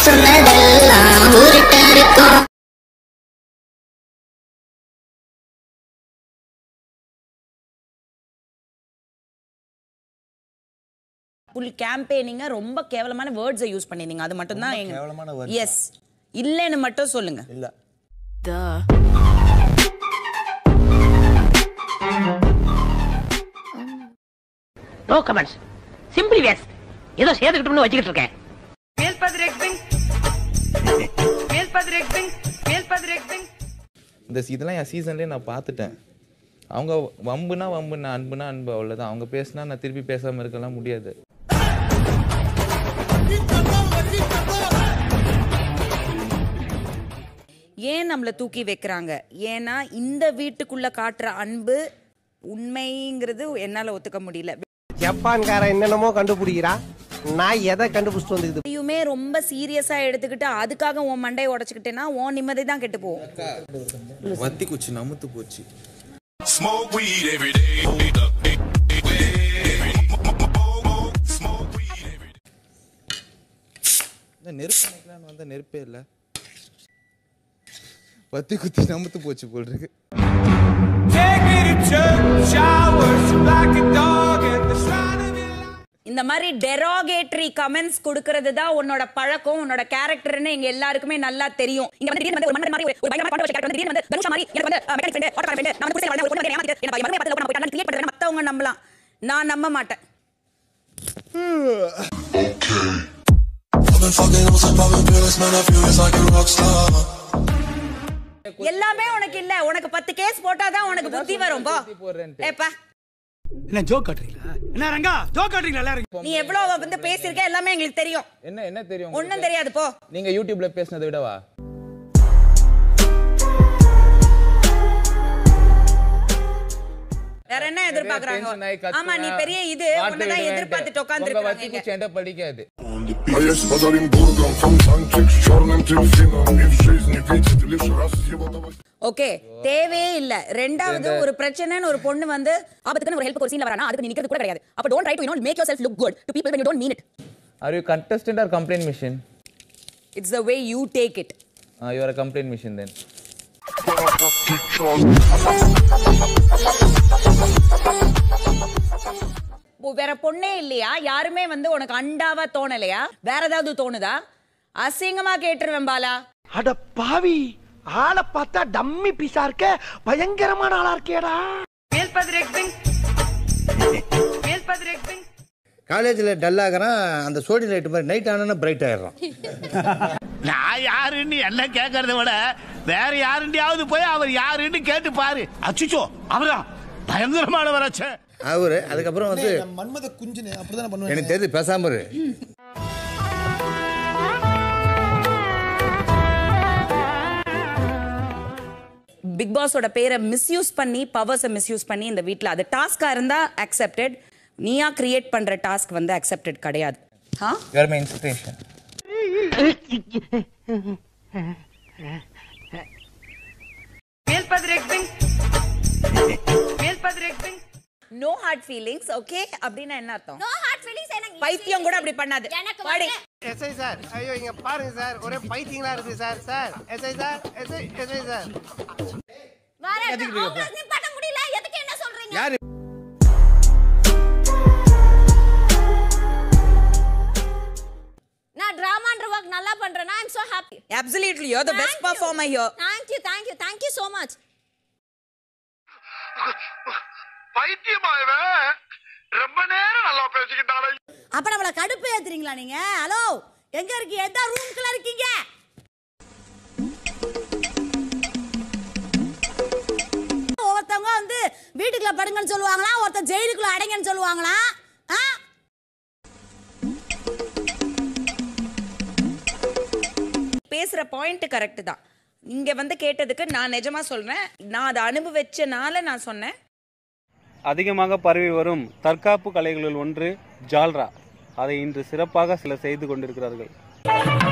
சொன்னதெல்லாம் உருட்டு இருக்கும். ஃபுல் கேம்பெயினிங்க ரொம்ப கேவலமான வேர்ட்ஸை யூஸ் பண்ணிருந்தீங்க. அது மட்டும் தான் கேவலமான எஸ் இல்லன்னு மட்டும் சொல்லுங்க. இல்ல நோ கமெண்ட்ஸ், சிம்பிளி வேஸ்ட். ஏதோ சேர்த்துக்கிட்டோம்னு வச்சுக்கிட்டு இருக்கேன். இதெல்லாம் என் சீசன்லேயே நான் பார்த்துட்டேன். அவங்க வம்புனா வம்புனா அன்புனா அன்பு, அவ்வளோதான். அவங்க பேசினா நான் திருப்பி பேசாமல் இருக்கலாம் முடியாது. ஏன் நம்மளை தூக்கி வைக்கிறாங்க? ஏன்னா இந்த வீட்டுக்குள்ள காட்டுற அன்பு உண்மைங்கிறது என்னால ஒத்துக்க முடியல. ஜப்பான்கார என்னென்னமோ கண்டுபிடிக்கிறா, நான் எதை கண்டுபிடிச்சிட்டு வந்து இதையுமே ரொம்ப சீரியஸா எடுத்துக்கிட்டு அதுக்காக உன் மண்டையை உடைச்சுக்கிட்டேன்னா உன் நிம்மதி தான் கெட்டு போகும். வத்தி குச்சி நமுத்து போச்சு. நெருப்பு நினைக்கலான்னு வந்த நெருப்பே இல்லை, வத்தி குத்தி நமுத்து போச்சு போல் இருக்கு. இந்த மாதிரி டெரோகேட்டரி கமெண்ட்ஸ் கொடுக்கிறது தான் உன்னோட பழக்கம், உன்னோட கேரக்டர்னு எங்க எல்லாருக்குமே நல்லா தெரியும். இங்க வந்து திடீர்னு ஒரு மன்னர் மாதிரி ஒரு பயங்கரமான கான்ட்ரோவர்ஷியல் கேரக்டர் வந்து திடீர்னு வந்து தனுஷா மாதிரி எனக்கு வந்து மெக்கானிக் ஃப்ரெண்ட் ஆட்டோ ஃப்ரெண்ட் நான் வந்து குடிசை வாழ்ந்த ஒரு ஏமாத்திட்டு என்ன மறுபடியும் பத்தல நான் போய் கிரியேட் பண்றேன். மத்தவங்க நம்பலாம், நான் நம்ப மாட்டேன். எல்லாமே உனக்கு இல்ல, உனக்கு 10 கேஸ் போட்டாதான் உனக்கு புத்தி வரும். போ ஏப்பா, என்ன ஜோக் காட்றீங்களா? என்ன ரங்கா ஜோக் காட்றீங்களா? எல்லாரும் நீ எவ்வளவு வந்து பேசிருக்க எல்லாமே எங்களுக்கு தெரியும். என்ன தெரியும்? ஒண்ணும் தெரியாது. போ. நீங்க யூடியூப்ல பேசினதை விடவா? வேற என்ன எதிர்பார்க்கறாங்க? ஆமா, நீ பெரிய இது உன்னதான் எதிர்பார்த்துட்டு உட்கார்ந்திருக்காங்க. படிக்காது. ஓகே, தேவையே இல்ல. ரெண்டாவது ஒரு பிரச்சனைன்னு ஒரு பொண்ணு வந்து ஆபத்துக்கு ஒரு ஹெல்ப் ஒரு சீன்ல வரானா அதுக்கு நீ நிக்கிறது கூட கிடையாது. அப்ப don't try to make yourself look good to people when you don't mean it. Are you contestant or complaint machine? It's the way you take it. You are a complaint machine then. வேற பொண்ணே இல்லையா? யாருமே வந்து உனக்கு அண்டாவா தோணலையா? வேற ஏதாவது தோணுதா? அசிங்கமா கேட்டுருவேன் பாலா. அட பாவி, ஆளை பார்த்தா டம்மி பீஸா இருக்க, பயங்கரமான ஆளா இருக்கேடா. காலேஜில் டல்லாகிறான், அந்த சோடி லைட் மாதிரி நைட் ஆனா பிரைட் ஆயிடுறான். நான் யாருன்னு என்ன கேட்கறத விட வேற யாருண்டியாவது போய் அவர் யாருன்னு கேட்டு பாரு. அச்சுச்சோ, அவரா பயங்கரமான வராச்சே அவரு. அதுக்கப்புறம் வந்து மன்மத குஞ்சுன்னு அப்படிதான் பண்ணுவாங்க. எனக்கு தெரியுது, பேசாம இரு. பிக் பாஸோட பேரை மிஸ்யூஸ் பண்ணி, பவர்ஸை மிஸ்யூஸ் பண்ணி இந்த வீட்டில் அது டாஸ்கா இருந்தா அக்செப்டட். நீயா கிரியேட் பண்ற டாஸ்க் வந்து அக்செப்டட் கிடையாது. You are my inspiration. No hard feelings, okay? அப்படினா என்ன அர்த்தம்? No hard feelings எனக்கு பைத்தியம் கூட அப்படி பண்ணாது. வாடி. எஸ்ஐ சார், ஐயோ இங்க பாருங்க சார், ஒரே பைத்தியங்களா இருக்கு sir. Sir SI sir, SI sir. வாரே உங்களுக்கு நீ பட்ட முடியல, எதுக்கு என்ன சொல்றீங்க? யாரு நான் டிராமான்ற வர்க் நல்லா பண்றேனா? I am so happy. Absolutely, you are the best performer here. Thank you so much. பைத்தியமாவே ரொம்ப நேரம் நல்லா பேசிக்கிட்டாலே. அப்ப நம்மள கடுப்பு ஏத்துறீங்களா நீங்க? ஹலோ, எங்க இருக்கீங்க? எந்த ரூம்க்குள்ள இருக்கீங்க? ஒருத்தவங்க வந்து வீட்டுக்குள்ள படுங்கன்னு சொல்லுவாங்களா, ஒருத்தர் ஜெயிலுக்குள்ள அடைங்கன்னு சொல்லுவாங்களா? பேசுற பாயிண்ட் கரெக்ட் தான். இங்க வந்து கேட்டதுக்கு நான் நிஜமா சொல்றேன், நான் அதை அனுபவிச்சனால நான் சொன்னேன். அதிகமாக பரவி வரும் தற்காப்பு கலைகளில் ஒன்று ஜால்ரா. அதை இன்று சிறப்பாக சிலர் செய்து கொண்டிருக்கிறார்கள்.